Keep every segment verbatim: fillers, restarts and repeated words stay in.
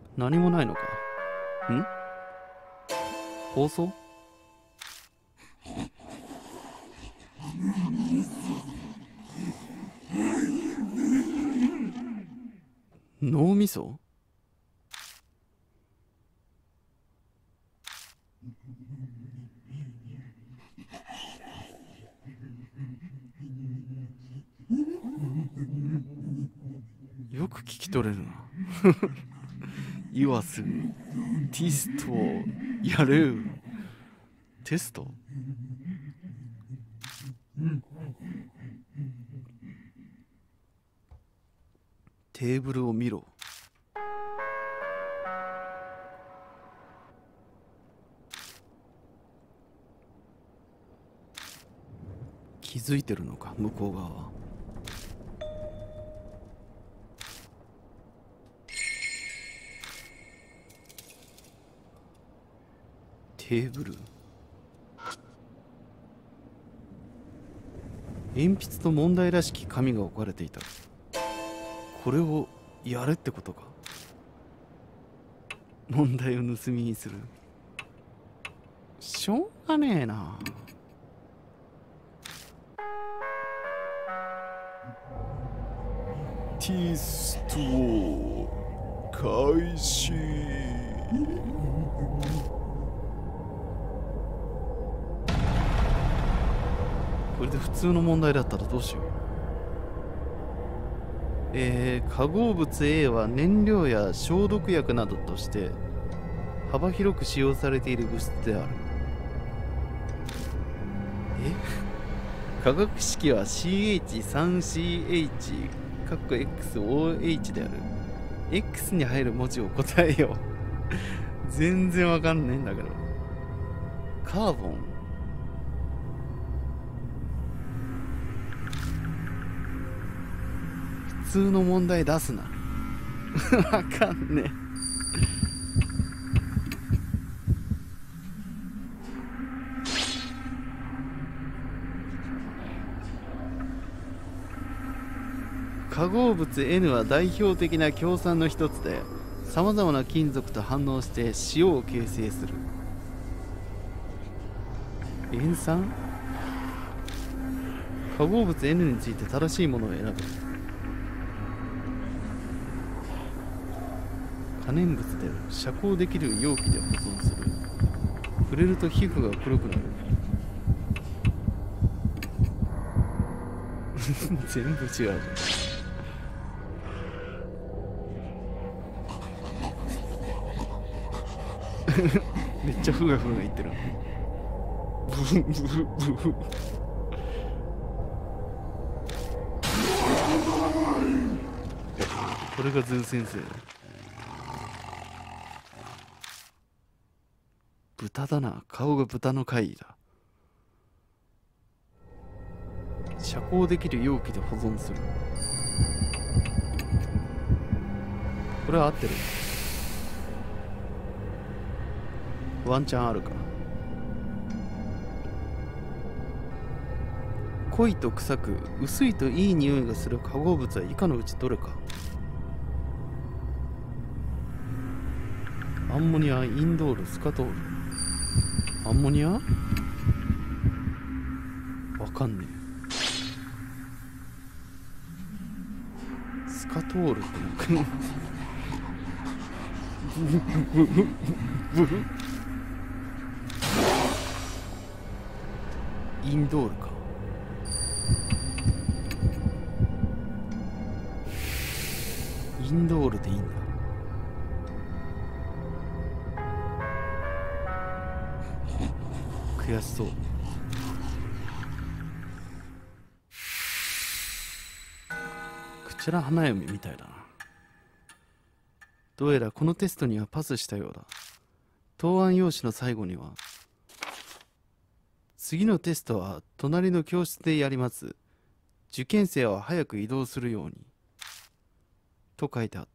何もないのか。ん放送？脳みそ？よく聞き取れるな。今すぐテストをやる。テスト？テーブルを見ろ。気づいてるのか、向こう側は。テーブル。鉛筆と問題らしき紙が置かれていた。これをやれってことか。問題を盗みにする。しょうがねえな。 テスト開始。 これで普通の問題だったらどうしよう。えー、化合物 A は燃料や消毒薬などとして幅広く使用されている物質である。え化学式は シーエイチスリーシーエイチ エックスオーエイチ である。 X に入る文字を答えよう。全然わかんねえんだけど。カーボン？普通の問題出すな。わかんねえ。化合物 N は代表的な強酸の一つで、さまざまな金属と反応して塩を形成する。塩酸？化合物 N について正しいものを選ぶ。可燃物である。遮光できる容器で保存する。触れると皮膚が黒くなる。全部違うじゃん。めっちゃふがふが言ってる。ブフブフブフ。これがズン先生。豚だな。顔が豚の怪異だ。遮光できる容器で保存する。これは合ってる。ワンチャンあるか。濃いと臭く、薄いといい匂いがする化合物は以下のうちどれか。アンモニア、インドール、スカトール。アンモニア？わかんねえ。スカトールってなんかインドールか。インドールでいいんだ。悔しそう。口ら花嫁みたいだな。どうやらこのテストにはパスしたようだ。答案用紙の最後には、次のテストは隣の教室でやります。受験生は早く移動するように。と書いてあった。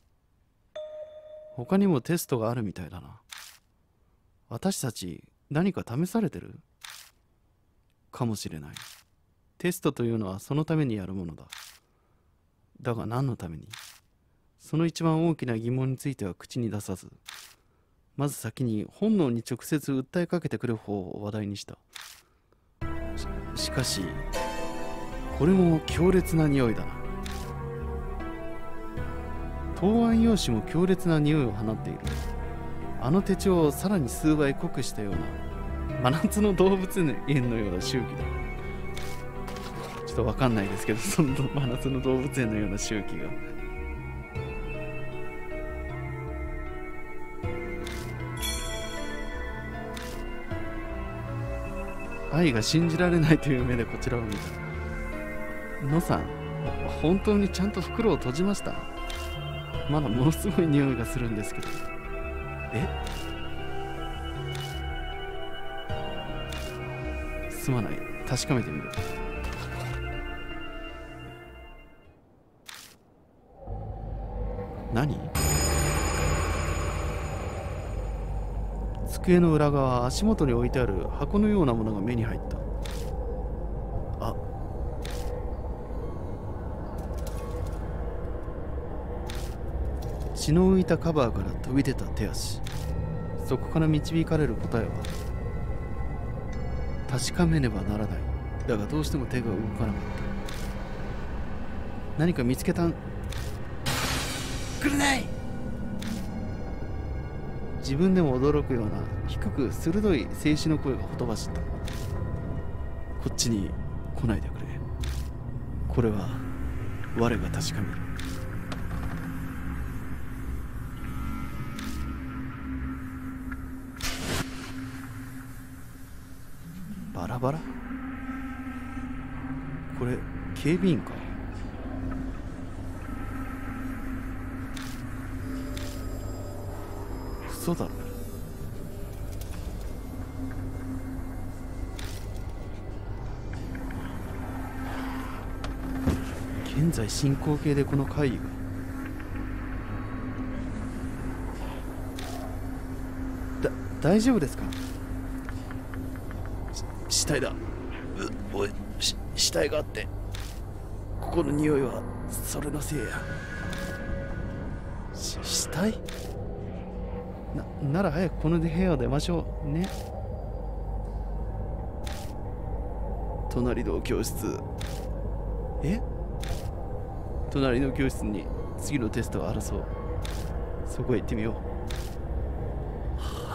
他にもテストがあるみたいだな。私たち何か試されてる？かもしれない。テストというのはそのためにやるものだ。だが何のために？ その一番大きな疑問については口に出さず、まず先に本能に直接訴えかけてくる方を話題にした。 し, しかしこれも強烈な匂いだな。答案用紙も強烈な匂いを放っている。あの手帳をさらに数倍濃くしたような真夏の動物園のような周期だ。ちょっとわかんないですけど、その真夏の動物園のような周期が。愛が信じられないという目でこちらを見た。野さん、本当にちゃんと袋を閉じました？まだものすごい匂いがするんですけど。え？すまない。確かめてみる。何？机の裏側、足元に置いてある箱のようなものが目に入った。あ、血の浮いたカバーから飛び出た手足。そこから導かれる答えは、確かめねばならない。だがどうしても手が動かなかった。何か見つけたん。くれない。自分でも驚くような低く鋭い静止の声がほとばしった。こっちに来ないでくれ。これは我が確かめる。バラバラ？これ警備員か？嘘だろ。現在進行形でこの会議が。だ大丈夫ですか？死体だ。うおいし死体があって、ここの匂いはそれのせいや。し死体ななら早くこの部屋を出ましょうね。隣の教室。え？隣の教室に次のテストがあるそう。そこへ行ってみよう。はい。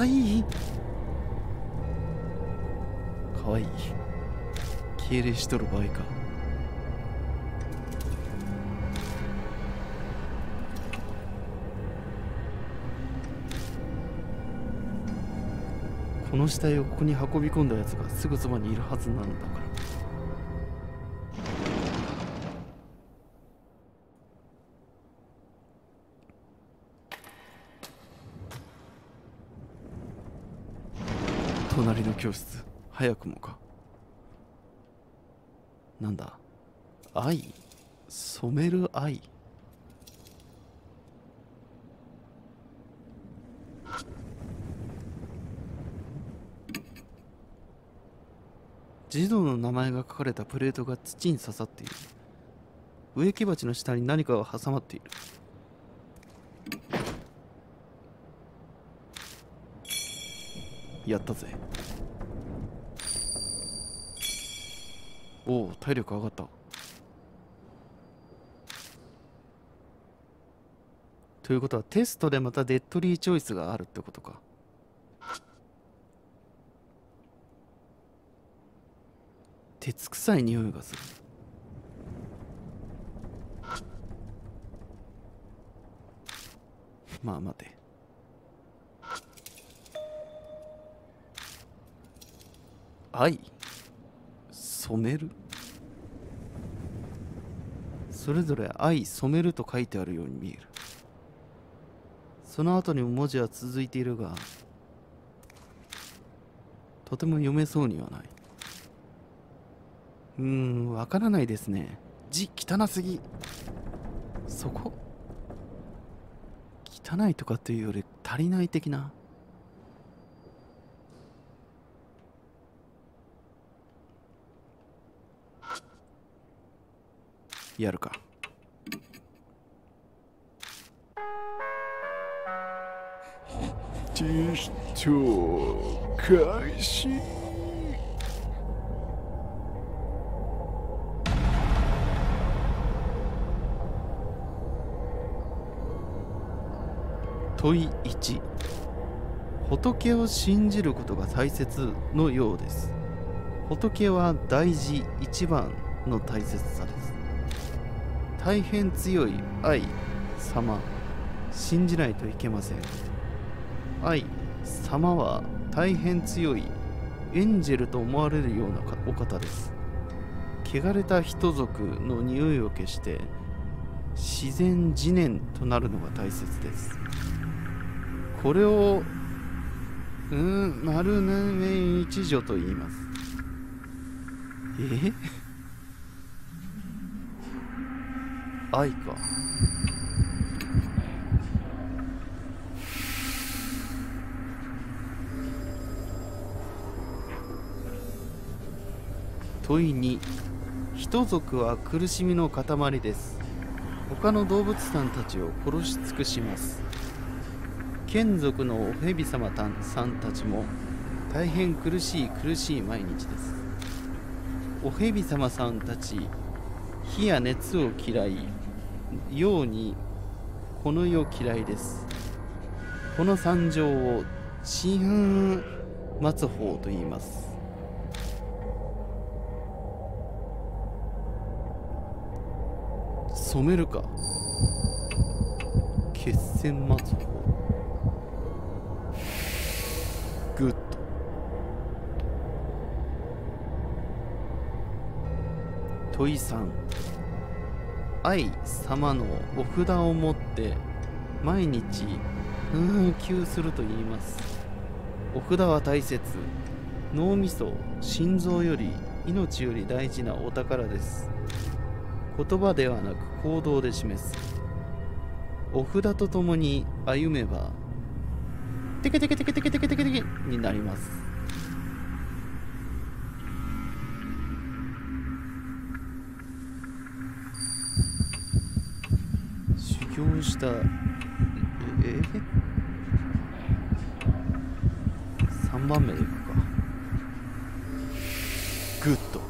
かわいい。敬礼しとる場合か。この死体をここに運び込んだやつがすぐそばにいるはずなんだから。隣の教室、早くもか。なんだ？愛？染める愛？児童の名前が書かれたプレートが土に刺さっている。植木鉢の下に何かが挟まっている。やったぜ。おお、体力上がった。ということはテストでまたデッドリーチョイスがあるってことか。鉄臭い匂いがする。まあ待て。愛？染める？それぞれ愛染めると書いてあるように見える。その後にも文字は続いているが、とても読めそうにはない。うーん、わからないですね。字汚すぎ。そこ？汚いとかっていうより足りない的な。やるか。 テスト開始。 問いいち、仏を信じることが大切のようです。仏は大事一番の大切さです。大変強い愛様、信じないといけません。愛様は大変強いエンジェルと思われるようなお方です。汚れた人族の匂いを消して自然自然となるのが大切です。これをうーん丸年一女と言います。え愛か。問いに、人族は苦しみの塊です。他の動物さんたちを殺し尽くします。眷属のお蛇様さんたちも大変苦しい苦しい毎日です。お蛇様さんたち、火や熱を嫌い、ようにこの世嫌いです。この惨状を四半末法と言います。染めるか。決戦末法。グッド。問いさん、愛様のお札を持って毎日紛糾すると言います。お札は大切。脳みそ、心臓より命より大事なお宝です。言葉ではなく行動で示す。お札とともに歩めばテケテケテケテケテケテケテケになります。修行したえさんばんめでいくか。グッド。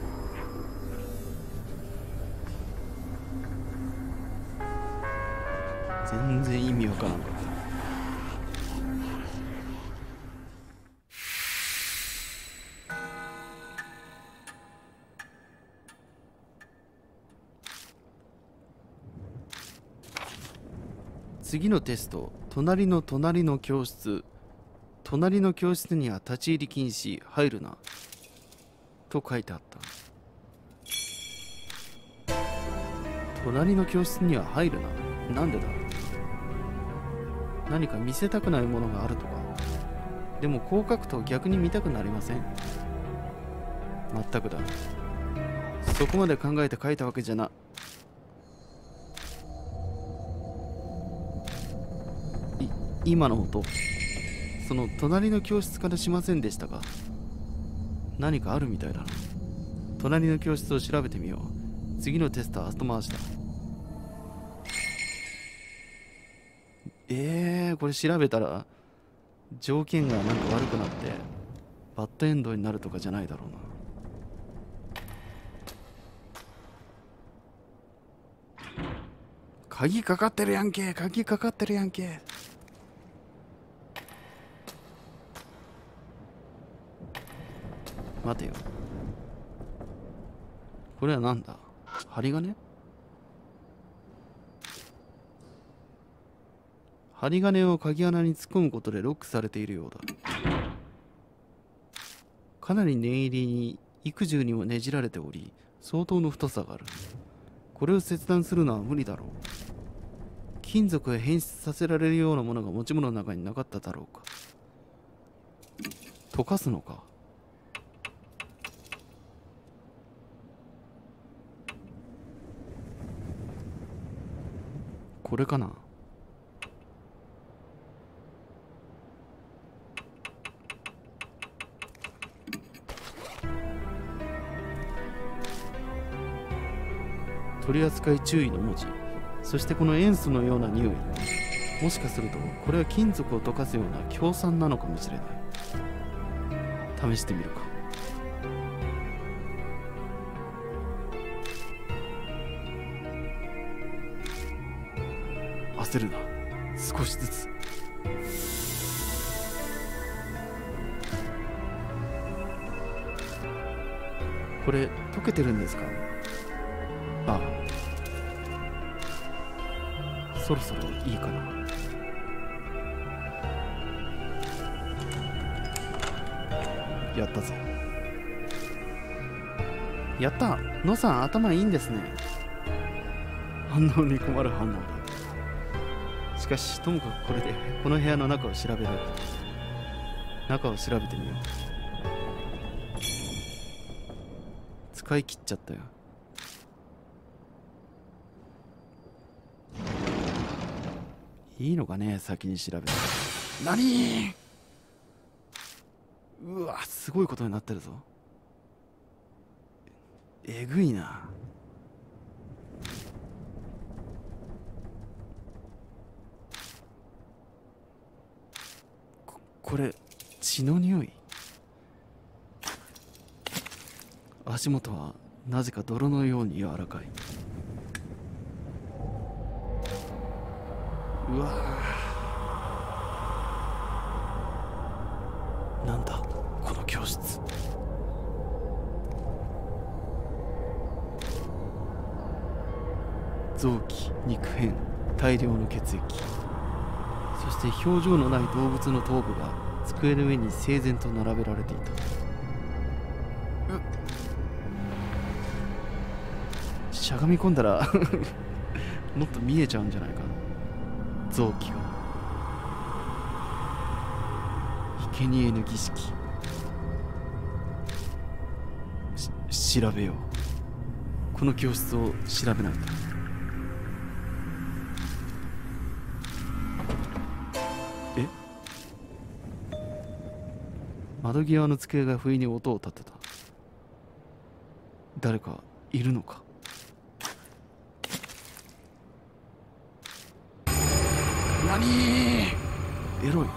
全然意味わからんかった。次のテスト、隣の隣の教室。隣の教室には立ち入り禁止、入るな。と書いてあった。隣の教室には入るな。なんでだ。何か見せたくないものがあるとか。でもこう書くと逆に見たくなりません。まったくだ。そこまで考えて書いたわけじゃな。い、今の音、その隣の教室からしませんでしたか。何かあるみたいだな。隣の教室を調べてみよう。次のテストは後回しだ。えー、これ調べたら条件がなんか悪くなってバッドエンドになるとかじゃないだろうな。鍵かかってるやんけ。鍵かかってるやんけ。待てよ。これはなんだ。針金？針金を鍵穴に突っ込むことでロックされているようだ。かなり念入りに幾重にもねじられており、相当の太さがある。これを切断するのは無理だろう。金属へ変質させられるようなものが持ち物の中になかっただろうか。溶かすのか。これかな。取り扱い注意の文字、そしてこの塩素のような匂い。 もしかするとこれは金属を溶かすような強酸なのかもしれない。試してみるか。焦るな、少しずつ。これ溶けてるんですか？ああ、そろそろいいかな。やったぜ。やった。野さん頭いいんですね。反応に困る反応だ。しかしともかくこれでこの部屋の中を調べる。中を調べてみよう。使い切っちゃったよ。いいのかね、先に調べて。何？うわ、すごいことになってるぞ。えぐいな。こ、これ血の匂い。足元はなぜか泥のように柔らかい。うわー、なんだこの教室。臓器、肉片、大量の血液、そして表情のない動物の頭部が机の上に整然と並べられていた。しゃがみ込んだらもっと見えちゃうんじゃないか。臓器が。生贄の儀式。し調べよう。この教室を調べないと。え？窓際の机が不意に音を立てた。誰かいるのか？何？エロい。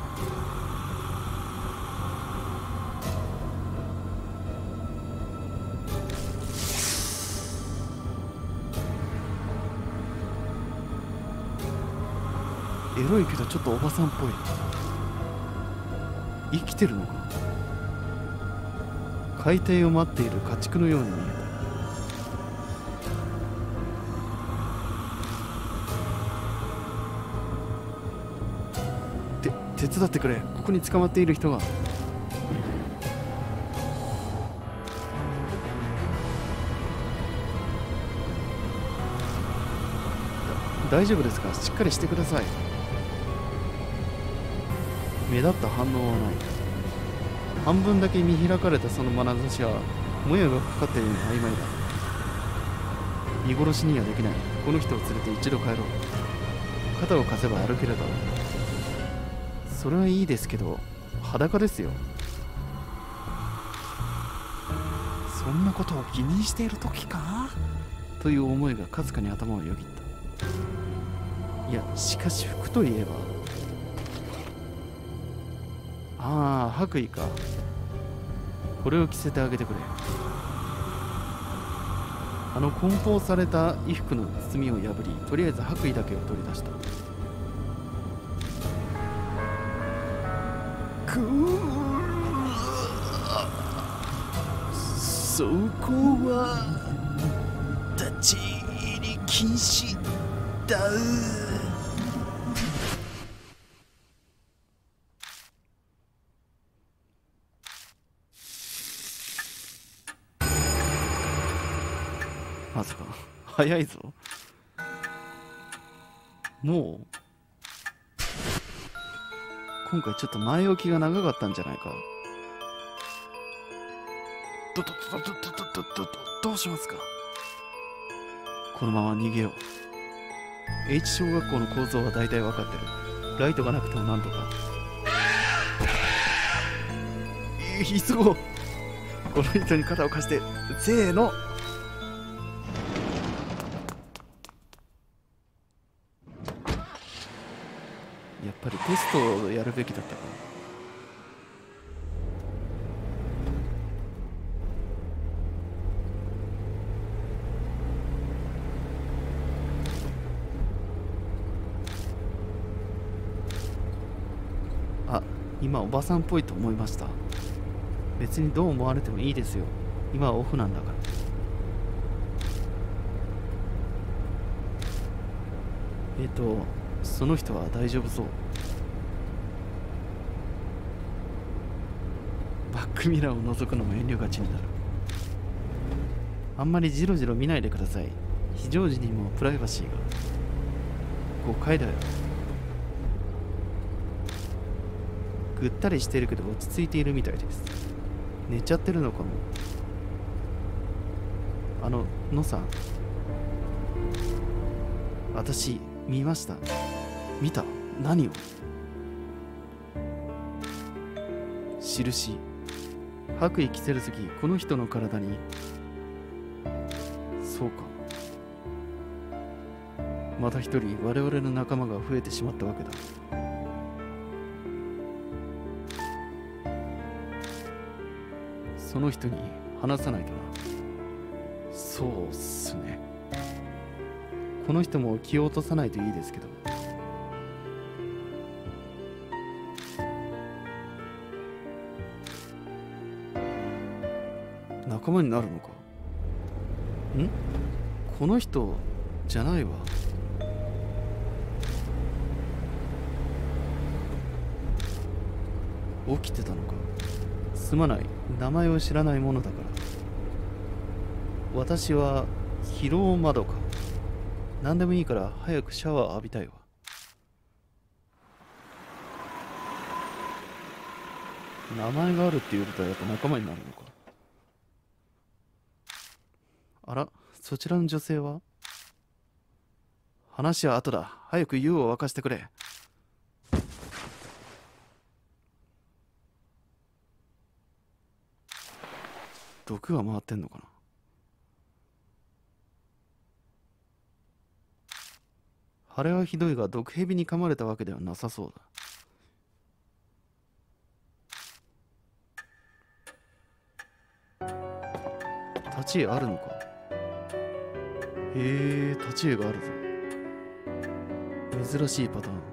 エロいけどちょっとおばさんっぽい。生きてるのか？解体を待っている家畜のように見えた。手伝ってくれ。ここに捕まっている人が。大丈夫ですか？しっかりしてください。目立った反応はない。半分だけ見開かれたその眼差しはもやがかかっているのに曖昧だ。見殺しにはできない。この人を連れて一度帰ろう。肩を貸せば歩けるだろう。それはいいですけど裸ですよ。そんなことを気にしている時かという思いがかすかに頭をよぎった。いや、しかし服といえば、ああ、白衣か。これを着せてあげてくれ。あの梱包された衣服の包みを破り、とりあえず白衣だけを取り出した。くそこは立ち入り禁止だ。まさか早いぞ。もう今回ちょっと前置きが長かったんじゃないか。どどどどどどどどどうしますか。このまま逃げよう。 H 小学校の構造は大体分かってる。ライトがなくてもなんとか。急ごう。この人に肩を貸して。せーの。 やっぱりテストをやるべきだったか。あ、今おばさんっぽいと思いました。別にどう思われてもいいですよ。今はオフなんだから。えっとその人は大丈夫そう。バックミラーを覗くのも遠慮がちになる。あんまりジロジロ見ないでください。非常時にもプライバシーが。誤解だよ。ぐったりしてるけど落ち着いているみたいです。寝ちゃってるのかも。あののさん、私見ました。見た？何を？印。白衣着せるときこの人の体に。そうか。また一人我々の仲間が増えてしまったわけだ。その人に話さないとな。そうっすね。この人も気を落とさないといいですけど。仲間になるのか。ん？この人じゃないわ。起きてたのか。すまない。名前を知らないものだから。私は疲労窓か。何でもいいから早くシャワー浴びたいわ。名前があるっていうことはやっぱ仲間になるのか。あら、そちらの女性は？話は後だ。早く湯を沸かしてくれ。毒が回ってんのかな。腫れはひどいが毒蛇に噛まれたわけではなさそうだ。立ち絵あるのか。へえ、立ち絵があるぞ。珍しいパターン。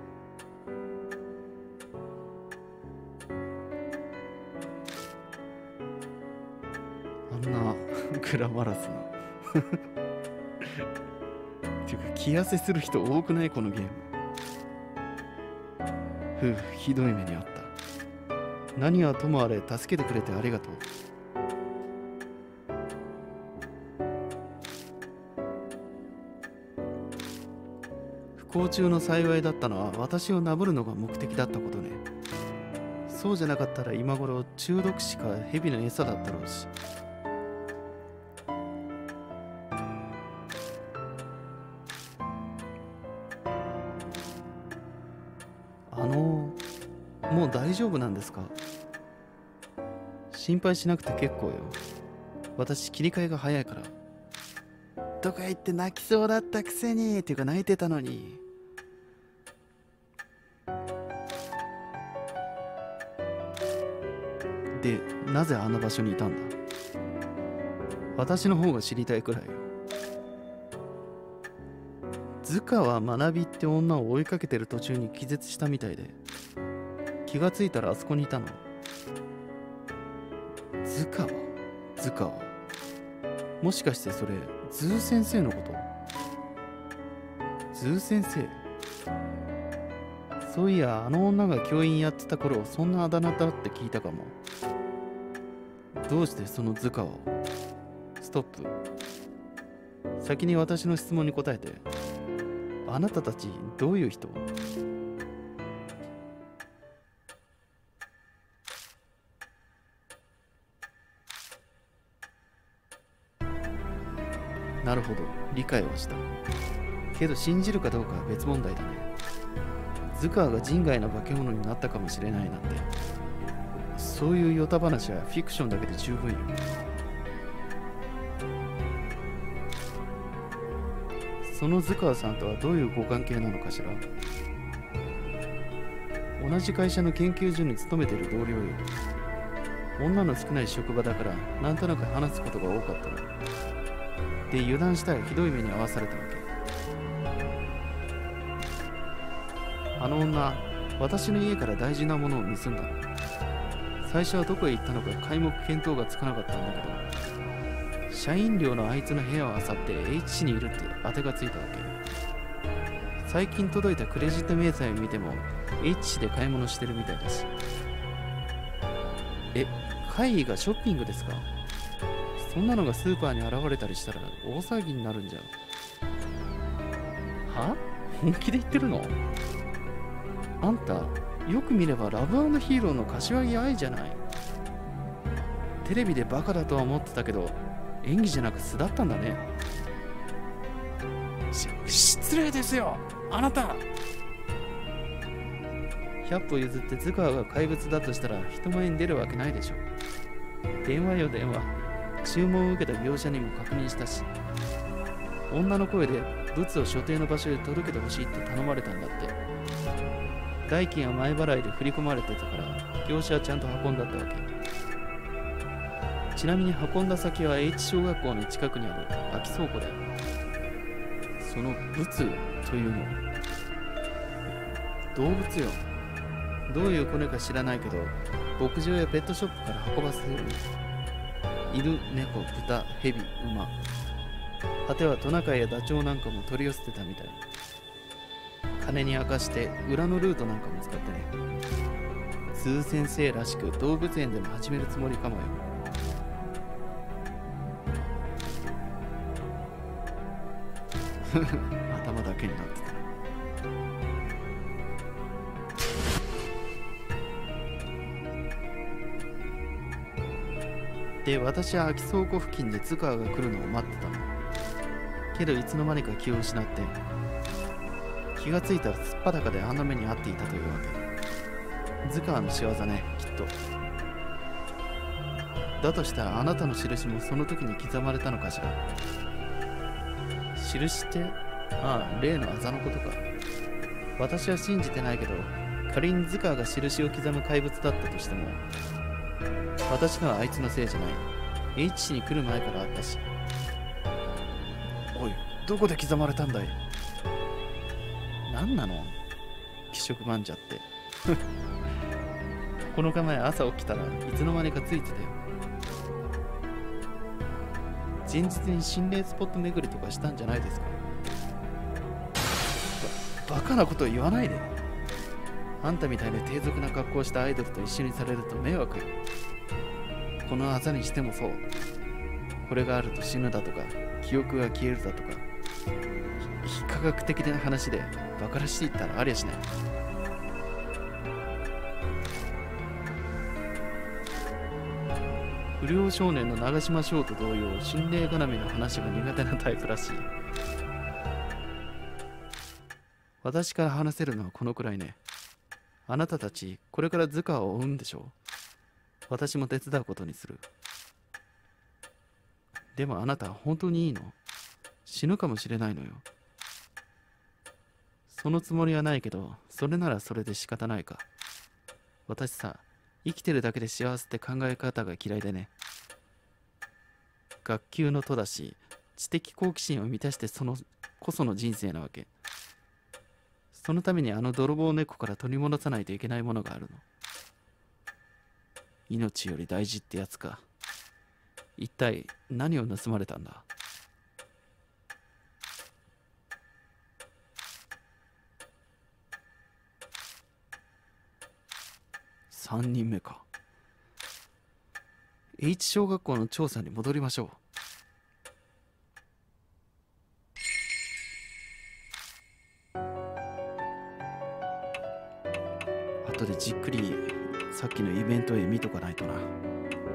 あんなグラマラスなていうか気痩せする人多くないこのゲーム。ふう、ひどい目にあった。何はともあれ助けてくれてありがとう。不幸中の幸いだったのは私をなぶるのが目的だったことね。そうじゃなかったら今頃中毒死か蛇の餌だったろうし。あのもう大丈夫なんですか？心配しなくて結構よ。私切り替えが早いから。とか言って泣きそうだったくせにっていうか泣いてたのに。で、なぜあの場所にいたんだ？私の方が知りたいくらいよ。図川学びって女を追いかけてる途中に気絶したみたいで、気がついたらあそこにいたの。図川図川もしかしてそれズー先生のこと？ズー先生？そういや、あの女が教員やってた頃そんなあだ名だって聞いたかも。どうしてその図川を？ストップ。先に私の質問に答えて。あなたたちどういう人？なるほど、理解はした。けど信じるかどうかは別問題だね。図川が人外の化け物になったかもしれないなんて、そういうヨタ話はフィクションだけで十分よ。その図川さんとはどういうご関係なのかしら？ 同じ会社の研究所に勤めてる同僚よ。女の少ない職場だからなんとなく話すことが多かったの。で、油断したらひどい目に遭わされたわけ。あの女、私の家から大事なものを盗んだの。最初はどこへ行ったのか皆目見当がつかなかったんだけど、社員寮のあいつの部屋を漁って H 市にいるって当てがついたわけ。最近届いたクレジット明細を見ても H 市で買い物してるみたいだし。え、会議がショッピングですか？そんなのがスーパーに現れたりしたら大騒ぎになるんじゃ。は？本気で言ってるの？あんた、よく見ればラブ&ヒーローの柏木愛じゃない。テレビでバカだとは思ってたけど、演技じゃなく素だったんだね。し失礼ですよ、あなた。ひゃっぽ譲って塚が怪物だとしたら人前に出るわけないでしょ。電話よ電話。注文を受けた業者にも確認したし、女の声で物を所定の場所へ届けてほしいって頼まれたんだって。代金は前払いで振り込まれてたから業者はちゃんと運んだったわけ。ちなみに運んだ先は H 小学校の近くにある空き倉庫だよ。その物というの動物よ。どういうコネか知らないけど、牧場やペットショップから運ばせる犬、猫、豚、ヘビ、馬、果てはトナカイやダチョウなんかも取り寄せてたみたい。金に明かして裏のルートなんかも使ってね。スー先生らしく動物園でも始めるつもりかもよ。頭だけになってた。で、私は空き倉庫付近で津川が来るのを待ってたの。けどいつの間にか気を失って、気がついたらすっぱだかであんな目に遭っていたというわけ。津川の仕業ね、きっと。だとしたらあなたの印もその時に刻まれたのかしら。印って、ああ、例のあざのことか。私は信じてないけど、仮に津川が印を刻む怪物だったとしても、私のはあいつのせいじゃない。H 市に来る前からあったし。おい、どこで刻まれたんだい？何なの？気色まんじゃって。この日前朝起きたらいつの間にかついてたよ。前日に心霊スポット巡りとかしたんじゃないですか？ば、バカなこと言わないで。あんたみたいに低俗な格好をしたアイドルと一緒にされると迷惑よ。このあざにしてもそう。これがあると死ぬだとか、記憶が消えるだとか、非科学的な話でバカらしいったらありゃしない。不良少年の長島翔と同様、心霊絡みの話が苦手なタイプらしい。私から話せるのはこのくらいね。あなたたち、これから図鑑を追うんでしょう。私も手伝うことにする。でもあなたは本当にいいの？死ぬかもしれないのよ。そのつもりはないけど、それならそれで仕方ないか。私さ、生きてるだけで幸せって考え方が嫌いでね。学級の徒だし、知的好奇心を満たしてそのこその人生なわけ。そのためにあの泥棒猫から取り戻さないといけないものがあるの。命より大事ってやつか。一体何を盗まれたんだ？さんにんめか。H 小学校の調査に戻りましょう。後でじっくりさっきのイベントへ見とかないとな。